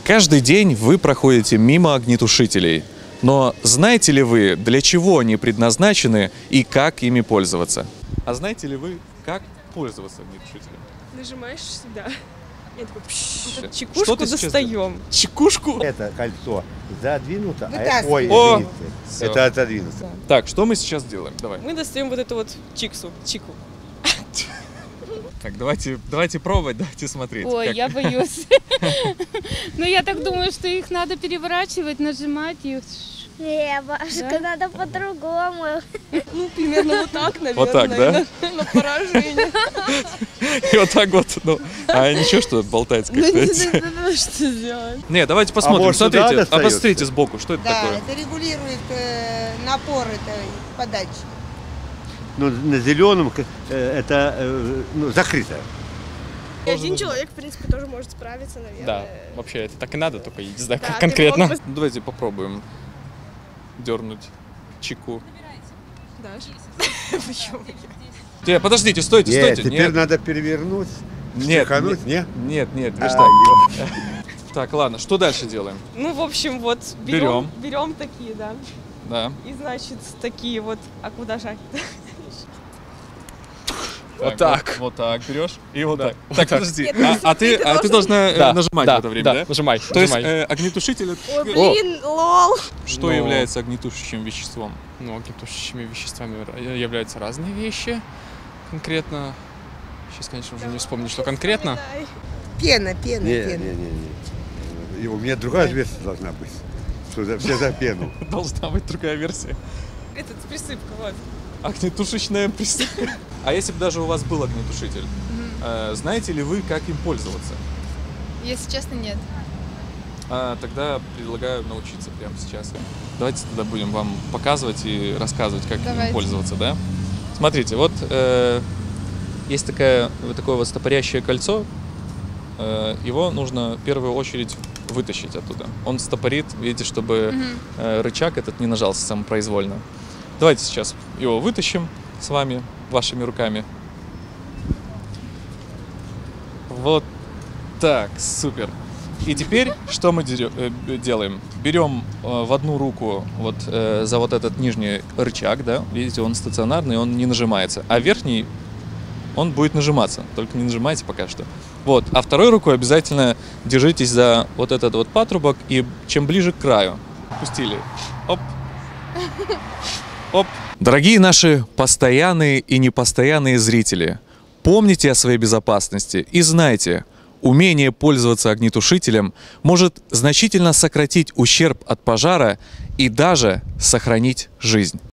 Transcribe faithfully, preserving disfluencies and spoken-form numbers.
Каждый день вы проходите мимо огнетушителей. Но знаете ли вы, для чего они предназначены и как ими пользоваться? А знаете ли вы, как пользоваться огнетушителем? Нажимаешь сюда. Я такой, пш, Что чекушку ты сейчас достаем. Чекушку? Это кольцо задвинуто, а Вытаскивай. это, ой, О! извините, Всё. это отодвинуто. Да. Так, что мы сейчас делаем? Давай. Мы достаем вот эту вот чиксу, чику. Так, давайте, давайте пробовать, давайте смотреть. Ой, как- я боюсь. Но я так думаю, что их надо переворачивать, нажимать их. Не, бабушка, Да? надо по-другому. Ну, примерно вот так, наверное. Вот так, да? На, на поражение. И вот так вот, ну, а ничего, что болтается Ну, как-то? не эти? знаю, ну, что сделать. Не, давайте посмотрим. может, сюда Смотрите, достается? обострите сбоку, что это Да, такое? это регулирует э, напор этой подачи. Ну, на зеленом э, это э, ну, закрыто. И один человек, в принципе, тоже может справиться, наверное. Да, вообще это так и надо, только я не знаю, Да, как ты конкретно. мог бы- Ну, давайте попробуем дернуть чеку. Дашь? Почему? Не, подождите, стойте, Нет, стойте. теперь Нет, надо перевернуть, нет, чихануть, не? нет, нет, А, лишь так. ё- Так, ладно, что дальше делаем? Ну, в общем, вот Берем. берем, берем такие, да. Да. И, значит, такие вот, а куда жать? Вот так. Вот, вот так берешь и вот Да. так. Вот Так, так. подожди. Нет, А, а ты, а ты должна э, Да, нажимать да, в это время, да? да? Нажимай, То есть нажимай. э, огнетушитель это Ой, блин, лол. что Но- является огнетушащим веществом? Ну, огнетушащими веществами ра- являются разные вещи. Конкретно. Сейчас, конечно, уже не вспомню, что конкретно. Вспоминай. Пена, пена, Не, пена. не, не, не. И у меня другая версия должна быть. Что за, все за пену. Должна быть другая версия. Этот, присыпка, вот. Огнетушечная присыпка. А если бы даже у вас был огнетушитель, э, знаете ли вы, как им пользоваться? Если честно, нет. А, тогда предлагаю научиться прямо сейчас. Давайте тогда будем вам показывать и рассказывать, как им Давайте. пользоваться, да? Смотрите, вот э, есть такая, вот такое вот стопорящее кольцо. Э, его нужно в первую очередь вытащить оттуда. Он стопорит, видите, чтобы э, рычаг этот не нажался самопроизвольно. Давайте сейчас его вытащим с вами, вашими руками. Вот так, супер. И теперь что мы дере- э, делаем? Берем э, в одну руку вот э, за вот этот нижний рычаг, да, видите, он стационарный, он не нажимается, а верхний он будет нажиматься, только не нажимайте пока что. Вот, а второй рукой обязательно держитесь за вот этот вот патрубок, и чем ближе к краю. Пустили. Оп. Оп. Дорогие наши постоянные и непостоянные зрители, помните о своей безопасности и знайте, умение пользоваться огнетушителем может значительно сократить ущерб от пожара и даже сохранить жизнь.